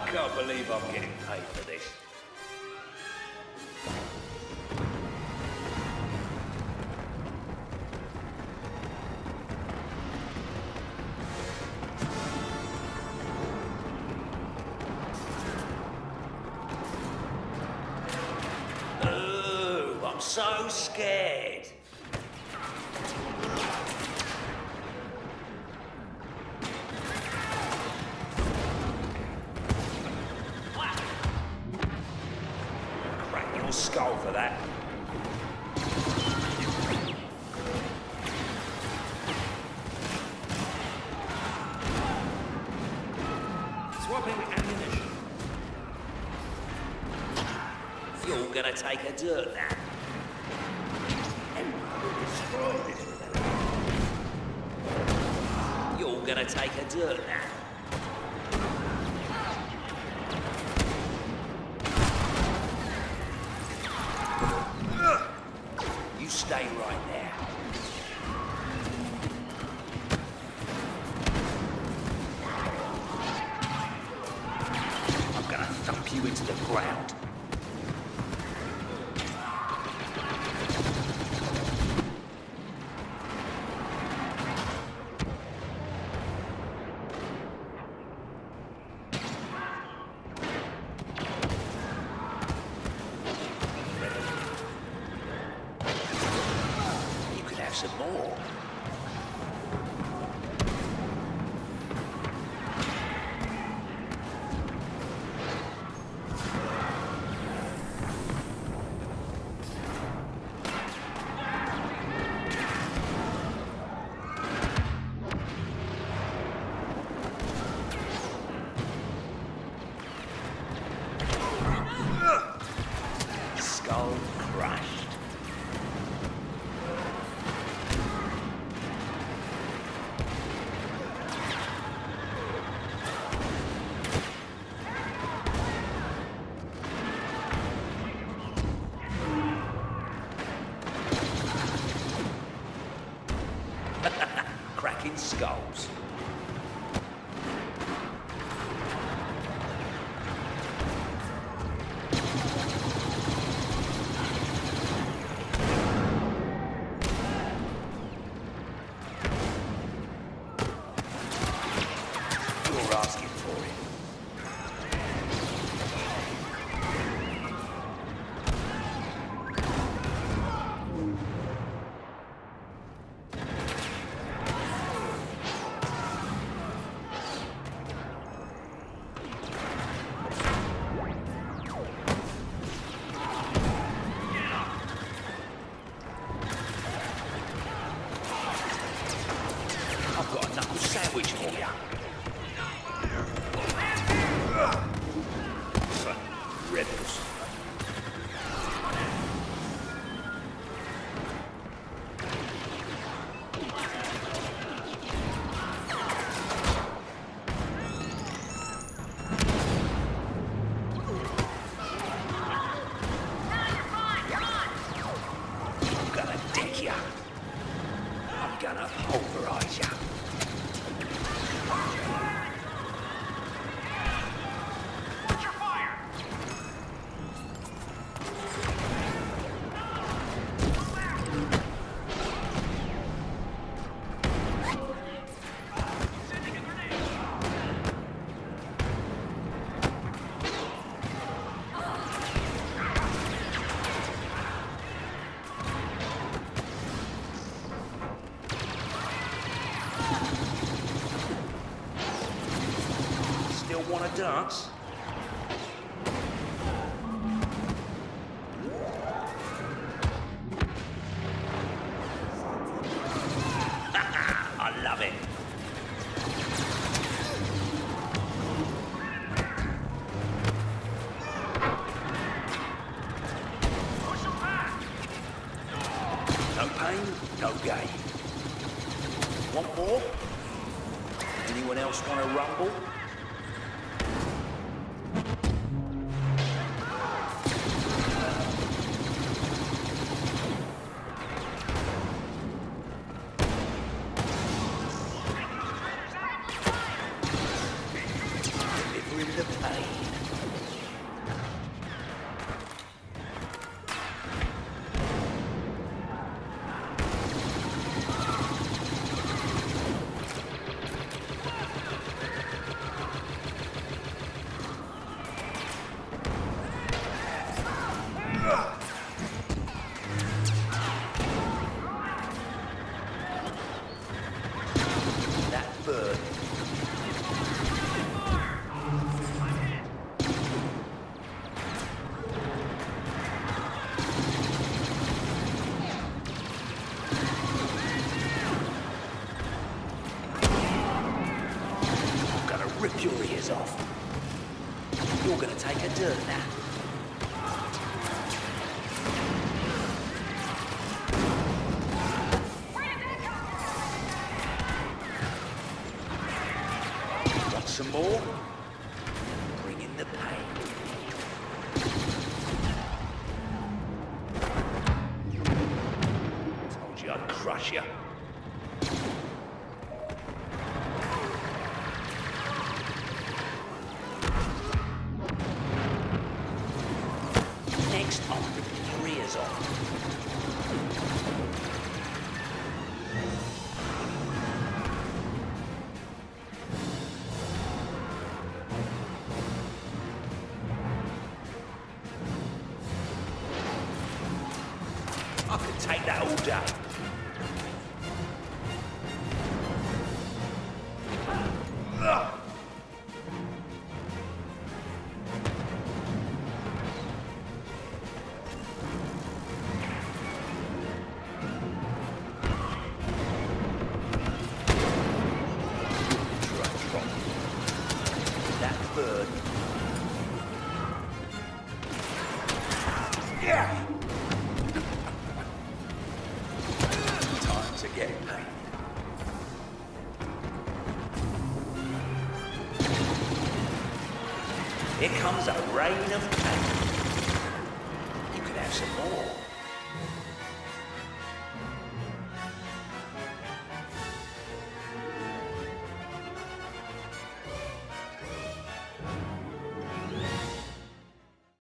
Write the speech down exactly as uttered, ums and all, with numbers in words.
can't believe I'm getting paid for this. Ooh, I'm so scared. Skull for that. Swapping ammunition. You're gonna take a dirt nap. And we'll destroy this. You're gonna take a dirt nap. You stay right there. I'm gonna thump you into the ground. Some more. Skull crushed. Cracking skulls. You're asking for it. I've got a knuckle sandwich for you. Rebels. I'm gonna deck ya. I'm gonna pulverize ya. Watch your fire! Sending a grenade! Still wanna dance? I love it. Push them back! No pain, no gain. Want more? Anyone else want to rumble? Delivering the pain. You're gonna take a dirt nap. Want some more? Bring in the pain. Told you I'd crush you. Next, I'm ripping your ears off. I could take that all day. Ugh. That bird. Yeah. Time to get paid. Here comes a rain of pain. You could have some more.